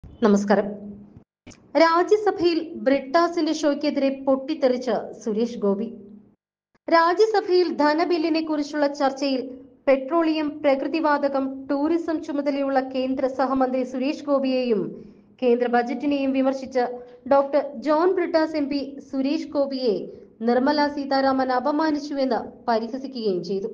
നമസ്കാരം. രാജ്യസഭയിൽ ബ്രിട്ടാസിന്റെ ഷോയ്ക്കെതിരെ പൊട്ടിത്തെറിച്ച സുരേഷ് ഗോപി. രാജ്യസഭയിൽ ധനബില്ലിനെ കുറിച്ചുള്ള ചർച്ചയിൽ പെട്രോളിയം, പ്രകൃതിവാതകം, ടൂറിസം ചുമതലയുള്ള കേന്ദ്ര സഹമന്ത്രി സുരേഷ് ഗോപിയെയും കേന്ദ്ര ബജറ്റിനെയും വിമർശിച്ച് ഡോക്ടർ ജോൺ ബ്രിട്ടാസ് MP സുരേഷ് ഗോപിയെ നിർമ്മല സീതാരാമൻ അപമാനിച്ചുവെന്ന് പരിഹസിക്കുകയും ചെയ്തു.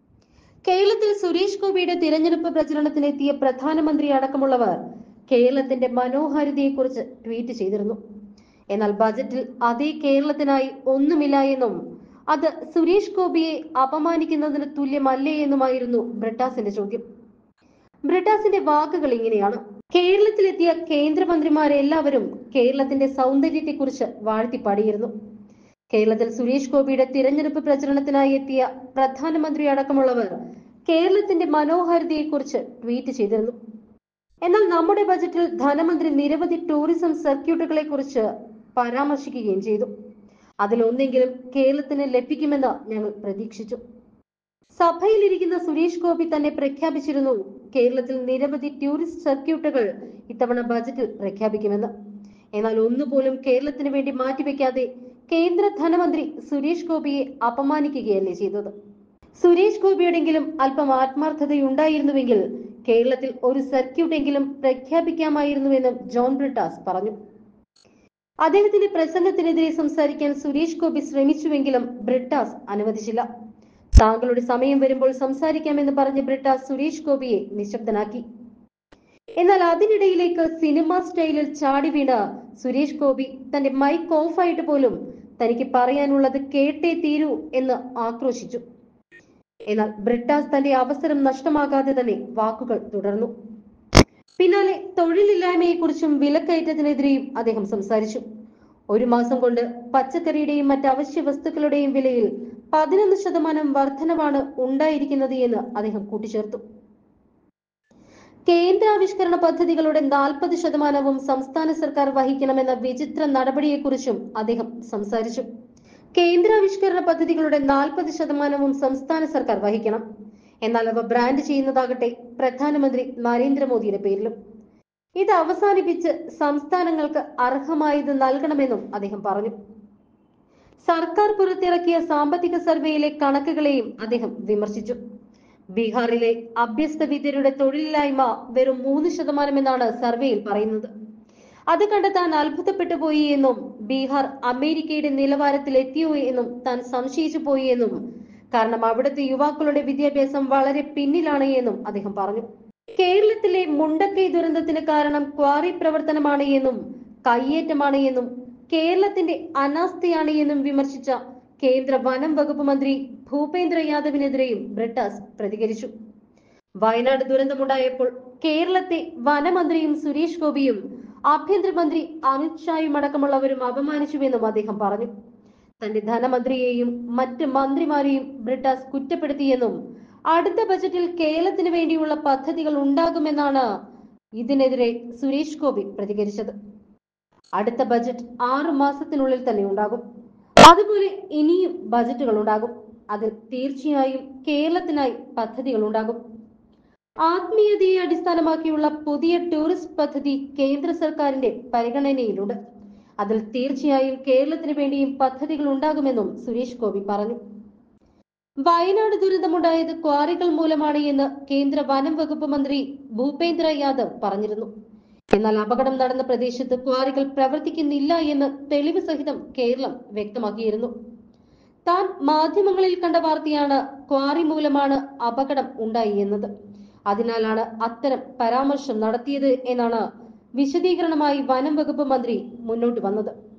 കേരളത്തിൽ സുരേഷ് ഗോപിയുടെ തിരഞ്ഞെടുപ്പ് പ്രചരണത്തിനെത്തിയ പ്രധാനമന്ത്രി അടക്കമുള്ളവർ കേരളത്തിന്റെ മനോഹാരിതയെക്കുറിച്ച് ട്വീറ്റ് ചെയ്തിരുന്നു. എന്നാൽ ബജറ്റിൽ അതേ കേരളത്തിനായി ഒന്നുമില്ല എന്നും അത് സുരേഷ് ഗോപിയെ അപമാനിക്കുന്നതിന് തുല്യമല്ലേ എന്നുമായിരുന്നു ബ്രിട്ടാസിന്റെ ചോദ്യം. ബ്രിട്ടാസിന്റെ വാക്കുകൾ ഇങ്ങനെയാണ്: കേരളത്തിലെത്തിയ കേന്ദ്രമന്ത്രിമാരെല്ലാവരും കേരളത്തിന്റെ സൗന്ദര്യത്തെക്കുറിച്ച് വാഴ്ത്തിപ്പാടിയിരുന്നു. കേരളത്തിൽ സുരേഷ് ഗോപിയുടെ തിരഞ്ഞെടുപ്പ് പ്രചരണത്തിനായി എത്തിയ പ്രധാനമന്ത്രി അടക്കമുള്ളവർ കേരളത്തിന്റെ മനോഹാരിതയെക്കുറിച്ച് ട്വീറ്റ് ചെയ്തിരുന്നു. എന്നാൽ നമ്മുടെ ബജറ്റിൽ ധനമന്ത്രി നിരവധി ടൂറിസം സർക്യൂട്ടുകളെ കുറിച്ച് പരാമർശിക്കുകയും ചെയ്തു. അതിലൊന്നെങ്കിലും കേരളത്തിന് ലഭിക്കുമെന്ന് ഞങ്ങൾ പ്രതീക്ഷിച്ചു. സഭയിലിരിക്കുന്ന സുരേഷ് ഗോപി തന്നെ പ്രഖ്യാപിച്ചിരുന്നു കേരളത്തിൽ നിരവധി ടൂറിസ്റ്റ് സർക്യൂട്ടുകൾ ഇത്തവണ ബജറ്റിൽ പ്രഖ്യാപിക്കുമെന്ന്. എന്നാൽ ഒന്നുപോലും കേരളത്തിന് വേണ്ടി മാറ്റിവെക്കാതെ കേന്ദ്ര ധനമന്ത്രി സുരേഷ് ഗോപിയെ അപമാനിക്കുകയല്ലേ ചെയ്തത്. സുരേഷ് ഗോപിയോടെങ്കിലും അല്പം ആത്മാർത്ഥതയുണ്ടായിരുന്നുവെങ്കിൽ കേരളത്തിൽ ഒരു സർക്യൂട്ടെങ്കിലും പ്രഖ്യാപിക്കാമായിരുന്നുവെന്നും ജോൺ ബ്രിട്ടാസ് പറഞ്ഞു. അദ്ദേഹത്തിന്റെ പ്രസംഗത്തിനെതിരെ സംസാരിക്കാൻ സുരേഷ് ഗോപി ശ്രമിച്ചുവെങ്കിലും ബ്രിട്ടാസ് അനുവദിച്ചില്ല. താങ്കളുടെ സമയം വരുമ്പോൾ സംസാരിക്കാമെന്ന് പറഞ്ഞ് ബ്രിട്ടാസ് സുരേഷ് ഗോപിയെ നിശബ്ദനാക്കി. എന്നാൽ അതിനിടയിലേക്ക് സിനിമ സ്റ്റൈലിൽ ചാടി വീണ സുരേഷ് ഗോപി തന്റെ മൈക്ക് ഓഫായിട്ട് പോലും തനിക്ക് പറയാനുള്ളത് കേട്ടേ തീരൂ എന്ന് ആക്രോശിച്ചു. എന്നാൽ ബ്രിട്ടാസ് തന്റെ അവസരം നഷ്ടമാകാതെ തന്നെ വാക്കുകൾ തുടർന്നു. പിന്നാലെ തൊഴിലില്ലായ്മയെക്കുറിച്ചും വിലക്കയറ്റത്തിനെതിരെയും അദ്ദേഹം സംസാരിച്ചു. ഒരു മാസം കൊണ്ട് പച്ചക്കറിയുടെയും മറ്റ് അവശ്യ വസ്തുക്കളുടെയും വിലയിൽ 11% വർധനവാണ് ഉണ്ടായിരിക്കുന്നത് എന്ന് അദ്ദേഹം കൂട്ടിച്ചേർത്തു. കേന്ദ്രാവിഷ്കരണ പദ്ധതികളുടെ 40% സംസ്ഥാന സർക്കാർ വഹിക്കണമെന്ന വിചിത്ര നടപടിയെക്കുറിച്ചും അദ്ദേഹം സംസാരിച്ചു. കേന്ദ്രാവിഷ്കരണ പദ്ധതികളുടെ 40% സംസ്ഥാന സർക്കാർ വഹിക്കണം. എന്നാൽ അവ ബ്രാൻഡ് ചെയ്യുന്നതാകട്ടെ പ്രധാനമന്ത്രി നരേന്ദ്രമോദിയുടെ പേരിലും. ഇത് അവസാനിപ്പിച്ച് സംസ്ഥാനങ്ങൾക്ക് അർഹമായത് നൽകണമെന്നും അദ്ദേഹം പറഞ്ഞു. സർക്കാർ പുറത്തിറക്കിയ സാമ്പത്തിക സർവേയിലെ കണക്കുകളെയും അദ്ദേഹം വിമർശിച്ചു. ബീഹാറിലെ അഭ്യസ്ത വിദ്യരുടെ തൊഴിലില്ലായ്മ വെറും 3% എന്നാണ് സർവേയിൽ പറയുന്നത്. അത് കണ്ടെത്താൻ അത്ഭുതപ്പെട്ടു പോയി എന്നും ബീഹാർ അമേരിക്കയുടെ നിലവാരത്തിൽ എത്തിയോ എന്നും താൻ സംശയിച്ചു പോയി എന്നും, കാരണം അവിടുത്തെ യുവാക്കളുടെ വിദ്യാഭ്യാസം വളരെ പിന്നിലാണ് എന്നും അദ്ദേഹം പറഞ്ഞു. കേരളത്തിലെ മുണ്ടക്കൈ ദുരന്തത്തിന് കാരണം ക്വാറി പ്രവർത്തനമാണ് എന്നും കയ്യേറ്റമാണ് എന്നും കേരളത്തിന്റെ അനാസ്ഥയാണ് എന്നും വിമർശിച്ച കേന്ദ്ര വനം വകുപ്പ് മന്ത്രി ഭൂപേന്ദ്ര യാദവിനെതിരെയും ബ്രിട്ടാസ് പ്രതികരിച്ചു. വയനാട് ദുരന്തമുണ്ടായപ്പോൾ കേരളത്തെ വനമന്ത്രിയും സുരേഷ് ഗോപിയും ആഭ്യന്തരമന്ത്രി അമിത്ഷായും അടക്കമുള്ളവരും അപമാനിച്ചുവെന്നും അദ്ദേഹം പറഞ്ഞു. തന്റെ ധനമന്ത്രിയെയും മറ്റ് മന്ത്രിമാരെയും ബ്രിട്ടാസ് കുറ്റപ്പെടുത്തിയെന്നും അടുത്ത ബജറ്റിൽ കേരളത്തിന് വേണ്ടിയുള്ള പദ്ധതികൾ ഉണ്ടാകുമെന്നാണ് ഇതിനെതിരെ സുരേഷ് ഗോപി പ്രതികരിച്ചത്. അടുത്ത ബജറ്റ് 6 മാസത്തിനുള്ളിൽ തന്നെ ഉണ്ടാകും. അതുപോലെ ഇനിയും ബജറ്റുകൾ ഉണ്ടാകും. അതിൽ തീർച്ചയായും കേരളത്തിനായി പദ്ധതികൾ ഉണ്ടാകും. ആത്മീയതയെ അടിസ്ഥാനമാക്കിയുള്ള പുതിയ ടൂറിസ്റ്റ് പദ്ധതി കേന്ദ്ര സർക്കാരിന്റെ പരിഗണനയിലുണ്ട്. അതിൽ തീർച്ചയായും കേരളത്തിന് വേണ്ടിയും പദ്ധതികൾ ഉണ്ടാകുമെന്നും സുരേഷ് ഗോപി പറഞ്ഞു. വയനാട് ദുരന്തമുണ്ടായത് ക്വാറികൾ മൂലമാണ് എന്ന് കേന്ദ്ര വനം വകുപ്പ് മന്ത്രി ഭൂപേന്ദ്ര യാദവ് പറഞ്ഞിരുന്നു. എന്നാൽ അപകടം നടന്ന പ്രദേശത്ത് ക്വാറികൾ പ്രവർത്തിക്കുന്നില്ല എന്ന് തെളിവ് സഹിതം കേരളം വ്യക്തമാക്കിയിരുന്നു. താൻ മാധ്യമങ്ങളിൽ കണ്ട വാർത്തയാണ് ക്വാറി മൂലമാണ് അപകടം ഉണ്ടായി എന്നത്. അതിനാലാണ് അത്തരം പരാമർശം നടത്തിയത് എന്നാണ് വിശദീകരണമായി വനം വകുപ്പ് മന്ത്രി മുന്നോട്ട് വന്നത്.